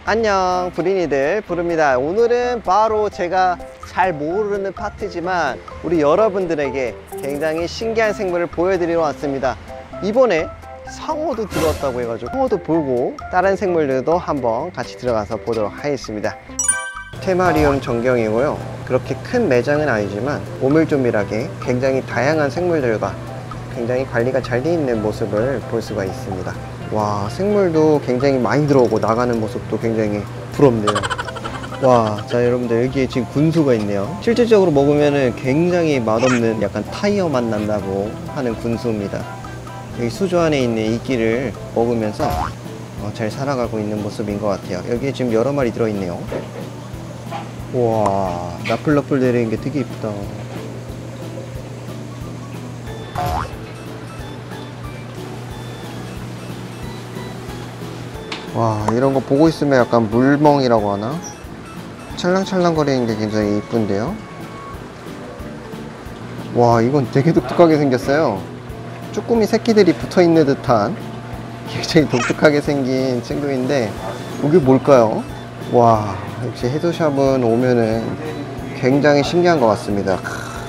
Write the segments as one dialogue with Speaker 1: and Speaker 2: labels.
Speaker 1: 안녕 부린이들 부릅니다. 오늘은 바로 제가 잘 모르는 파트지만 우리 여러분들에게 굉장히 신기한 생물을 보여드리러 왔습니다. 이번에 상어도 들어왔다고 해가지고 상어도 보고 다른 생물들도 한번 같이 들어가서 보도록 하겠습니다. 테마리움 전경이고요. 그렇게 큰 매장은 아니지만 오밀조밀하게 굉장히 다양한 생물들과 굉장히 관리가 잘 돼 있는 모습을 볼 수가 있습니다. 와, 생물도 굉장히 많이 들어오고 나가는 모습도 굉장히 부럽네요. 와, 자 여러분들 여기에 지금 군수가 있네요. 실질적으로 먹으면은 굉장히 맛없는 약간 타이어 맛 난다고 하는 군수입니다. 여기 수조 안에 있는 이끼를 먹으면서 잘 살아가고 있는 모습인 것 같아요. 여기에 지금 여러 마리 들어있네요. 와, 나풀나풀 내리는 게 되게 이쁘다. 와, 이런 거 보고 있으면 약간 물멍이라고 하나? 찰랑찰랑 거리는 게 굉장히 이쁜데요. 와, 이건 되게 독특하게 생겼어요. 쭈꾸미 새끼들이 붙어있는 듯한 굉장히 독특하게 생긴 친구인데 이게 뭘까요? 와, 역시 해조샵은 오면은 굉장히 신기한 것 같습니다.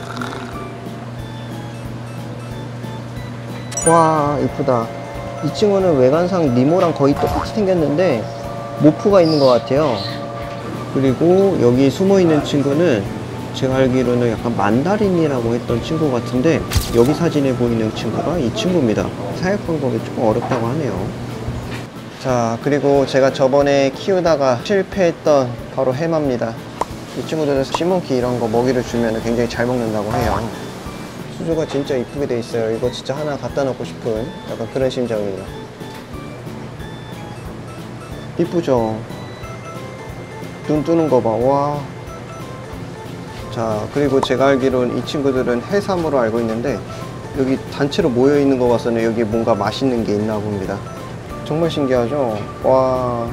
Speaker 1: 와, 이쁘다. 이 친구는 외관상 니모랑 거의 똑같이 생겼는데 모프가 있는 것 같아요. 그리고 여기 숨어있는 친구는 제가 알기로는 약간 만다린이라고 했던 친구 같은데 여기 사진에 보이는 친구가 이 친구입니다. 사육 방법이 조금 어렵다고 하네요. 자, 그리고 제가 저번에 키우다가 실패했던 바로 해마입니다. 이 친구들은 시몬키 이런 거 먹이를 주면 굉장히 잘 먹는다고 해요. 수조가 진짜 이쁘게 돼 있어요. 이거 진짜 하나 갖다 놓고 싶은 약간 그런 심정이에요. 이쁘죠? 눈 뜨는 거 봐. 와. 자, 그리고 제가 알기로는 이 친구들은 해삼으로 알고 있는데 여기 단체로 모여 있는 거 봐서는 여기 뭔가 맛있는 게 있나 봅니다. 정말 신기하죠? 와,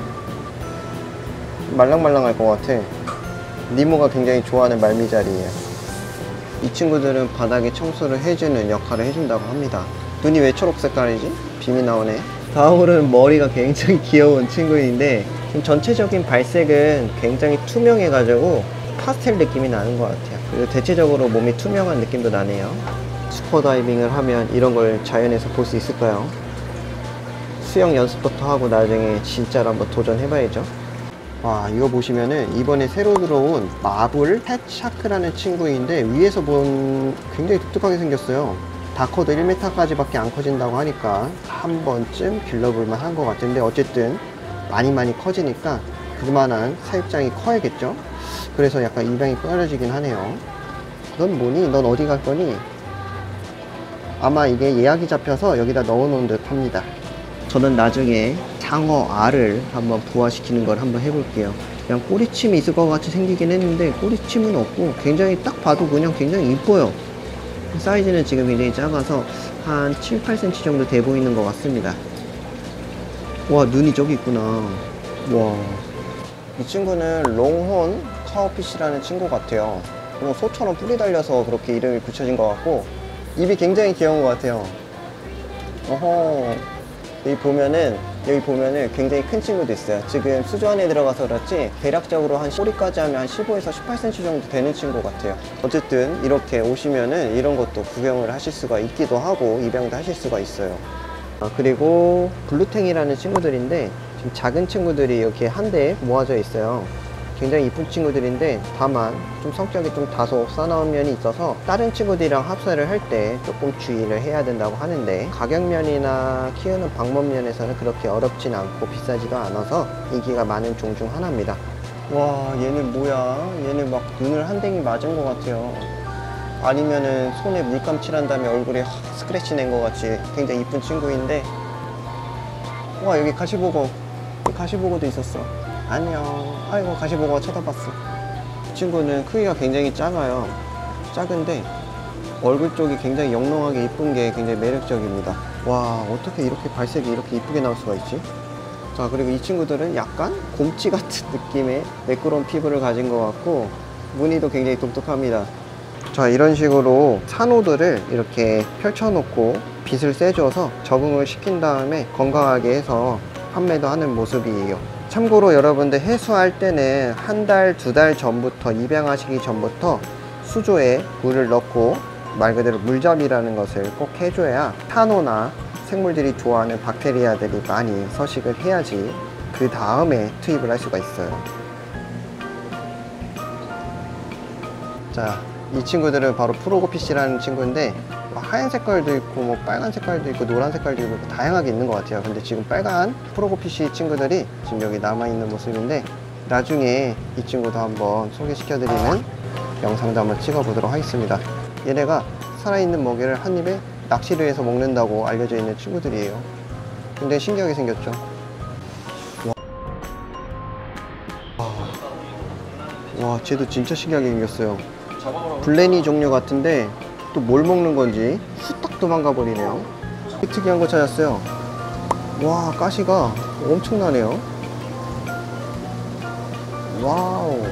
Speaker 1: 말랑말랑할 것 같아. 니모가 굉장히 좋아하는 말미잘이에요. 이 친구들은 바닥에 청소를 해주는 역할을 해준다고 합니다. 눈이 왜 초록 색깔이지? 빔이 나오네. 다음으로는 머리가 굉장히 귀여운 친구인데 지금 전체적인 발색은 굉장히 투명해가지고 파스텔 느낌이 나는 것 같아요. 그리고 대체적으로 몸이 투명한 느낌도 나네요. 스쿠버다이빙을 하면 이런 걸 자연에서 볼 수 있을까요? 수영 연습부터 하고 나중에 진짜로 한번 도전해봐야죠. 와, 이거 보시면은 이번에 새로 들어온 마블 펫샤크라는 친구인데 위에서 본 굉장히 독특하게 생겼어요. 다 커도 1m까지 밖에 안 커진다고 하니까 한 번쯤 길러볼만 한 것 같은데 어쨌든 많이 커지니까 그만한 사육장이 커야겠죠. 그래서 약간 입양이 꺼려지긴 하네요. 넌 뭐니? 넌 어디 갈 거니? 아마 이게 예약이 잡혀서 여기다 넣어 놓은 듯 합니다. 저는 나중에 상어 알을 한번 부화시키는 걸 한번 해볼게요. 그냥 꼬리침이 있을 것 같이 생기긴 했는데 꼬리침은 없고 굉장히 딱 봐도 그냥 굉장히 이뻐요. 사이즈는 지금 굉장히 작아서 한 7, 8cm 정도 돼 보이는 것 같습니다. 와, 눈이 저기 있구나. 와, 이 친구는 롱혼 카우피시라는 친구 같아요. 소처럼 뿔이 달려서 그렇게 이름이 붙여진 것 같고 입이 굉장히 귀여운 것 같아요. 어허, 여기 보면은 굉장히 큰 친구도 있어요. 지금 수조 안에 들어가서 그렇지 대략적으로 한 꼬리까지 하면 한 15에서 18cm 정도 되는 친구 같아요. 어쨌든 이렇게 오시면은 이런 것도 구경을 하실 수가 있기도 하고 입양도 하실 수가 있어요. 그리고 블루탱이라는 친구들인데 지금 작은 친구들이 이렇게 한데 모아져 있어요. 굉장히 이쁜 친구들인데 다만 좀 성격이 좀 다소 싸나운 면이 있어서 다른 친구들이랑 합사를 할 때 조금 주의를 해야 된다고 하는데 가격면이나 키우는 방법 면에서는 그렇게 어렵진 않고 비싸지도 않아서 인기가 많은 종 중 하나입니다. 와, 얘는 뭐야? 얘는 막 눈을 한 댕이 맞은 것 같아요. 아니면은 손에 물감 칠한 다음에 얼굴에 스크래치 낸 것 같이 굉장히 이쁜 친구인데 와, 여기 가시보고도 있었어. 안녕. 아이고, 가시보고가 쳐다봤어. 이 친구는 크기가 굉장히 작아요. 작은데 얼굴 쪽이 굉장히 영롱하게 이쁜 게 굉장히 매력적입니다. 와, 어떻게 이렇게 발색이 이렇게 이쁘게 나올 수가 있지? 자, 그리고 이 친구들은 약간 곰치 같은 느낌의 매끄러운 피부를 가진 것 같고 무늬도 굉장히 독특합니다. 자, 이런 식으로 산호들을 이렇게 펼쳐놓고 빛을 쐬줘서 적응을 시킨 다음에 건강하게 해서 판매도 하는 모습이에요. 참고로 여러분들 해수할 때는 한 달, 두 달 전부터, 입양하시기 전부터 수조에 물을 넣고 말 그대로 물잡이라는 것을 꼭 해줘야 산호나 생물들이 좋아하는 박테리아들이 많이 서식을 해야지 그 다음에 투입을 할 수가 있어요. 자, 이 친구들은 바로 프로고피시라는 친구인데 하얀 색깔도 있고 뭐 빨간 색깔도 있고 노란 색깔도 있고 다양하게 있는 것 같아요. 근데 지금 빨간 프로고피시 친구들이 지금 여기 남아있는 모습인데 나중에 이 친구도 한번 소개시켜드리는 영상도 한번 찍어보도록 하겠습니다. 얘네가 살아있는 먹이를 한 입에 낚시를 해서 먹는다고 알려져 있는 친구들이에요. 근데 신기하게 생겼죠. 와, 쟤도 진짜 신기하게 생겼어요. 블레니 종류 같은데 또 뭘 먹는 건지 후딱 도망가 버리네요. 특이한 거 찾았어요. 와, 가시가 엄청나네요. 와우.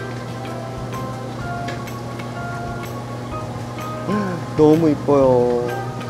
Speaker 1: 너무 이뻐요.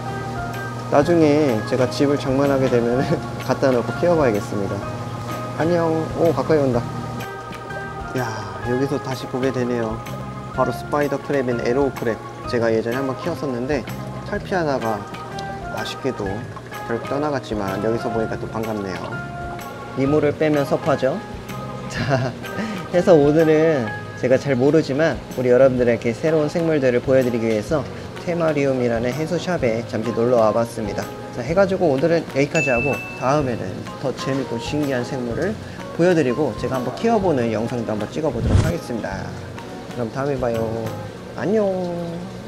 Speaker 1: 나중에 제가 집을 장만하게 되면 갖다 놓고 키워봐야겠습니다. 안녕. 오, 가까이 온다. 야, 여기서 다시 보게 되네요. 바로 스파이더 크랩인 에로우 크랩. 제가 예전에 한번 키웠었는데 탈피하다가 아쉽게도 결국 떠나갔지만 여기서 보니까 또 반갑네요. 이물을 빼면 섭하죠. 자, 해서 오늘은 제가 잘 모르지만 우리 여러분들에게 새로운 생물들을 보여드리기 위해서 테마리움이라는 해수샵에 잠시 놀러 와봤습니다. 자, 해가지고 오늘은 여기까지 하고 다음에는 더 재밌고 신기한 생물을 보여드리고 제가 한번 키워보는 영상도 한번 찍어보도록 하겠습니다. 그럼 다음에 봐요. 안녕.